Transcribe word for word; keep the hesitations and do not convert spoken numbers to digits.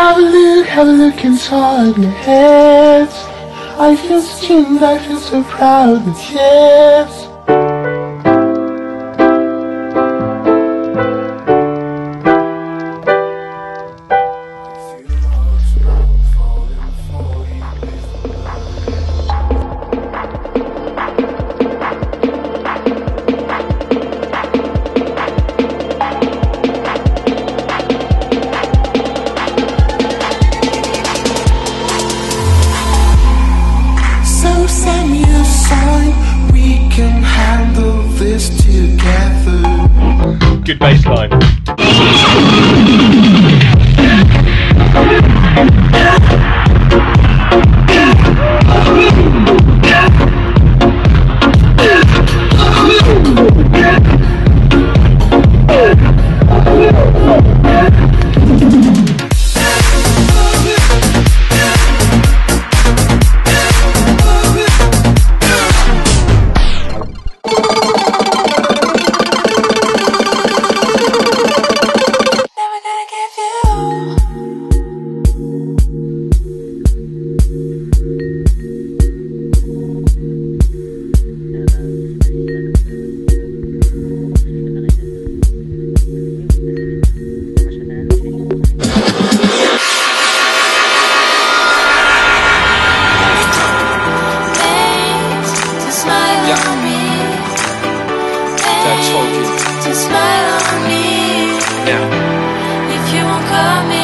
Have a look, have a look inside my head. I feel ashamed, I feel so proud and yes. Good baseline. To smile on me. Yeah. If you won't call me